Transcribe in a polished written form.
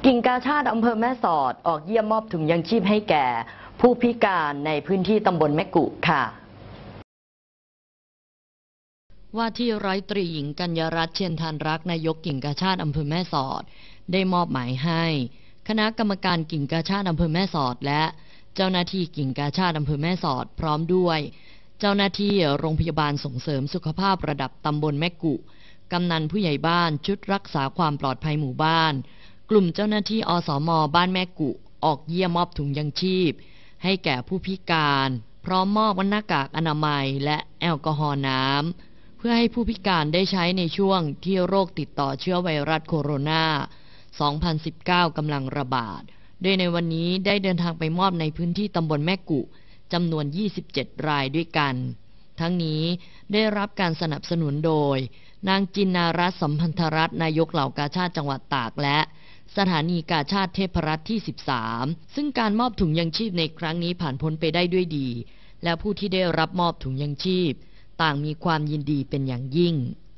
กิ่งกาชาติอำเภอแม่สอดออกเยี่ยมมอบถุงยังชีพให้แก่ผู้พิการในพื้นที่ตำบลแม่กุค่ะว่าที่ร้อยตรีหญิงกัญญารัตน์เชียนทานรักนายกกิ่งกาชาติอำเภอแม่สอดได้มอบหมายให้คณะกรรมการกิ่งกาชาติอำเภอแม่สอดและเจ้าหน้าที่กิ่งกาชาติอำเภอแม่สอดพร้อมด้วยเจ้าหน้าที่โรงพยาบาลส่งเสริมสุขภาพระดับตำบลแม่กุกำนันผู้ใหญ่บ้านชุดรักษาความปลอดภัยหมู่บ้านกลุ่มเจ้าหน้าที่อสม.บ้านแม่กุออกเยี่ยมมอบถุงยังชีพให้แก่ผู้พิการพร้อมมอบหน้ากากอนามัยและแอลกอฮอล์น้ำเพื่อให้ผู้พิการได้ใช้ในช่วงที่โรคติดต่อเชื้อไวรัสโคโรนา 2019 กำลังระบาดโดยในวันนี้ได้เดินทางไปมอบในพื้นที่ตำบลแม่กุจำนวน 27 รายด้วยกันทั้งนี้ได้รับการสนับสนุนโดยนางจินนารัตน์สัมพันธรัตน์นายกเหล่ากาชาติจังหวัดตากและสถานีกาชาติเทพรัตน์ที่ 13 ซึ่งการมอบถุงยังชีพในครั้งนี้ผ่านพ้นไปได้ด้วยดีและผู้ที่ได้รับมอบถุงยังชีพต่างมีความยินดีเป็นอย่างยิ่ง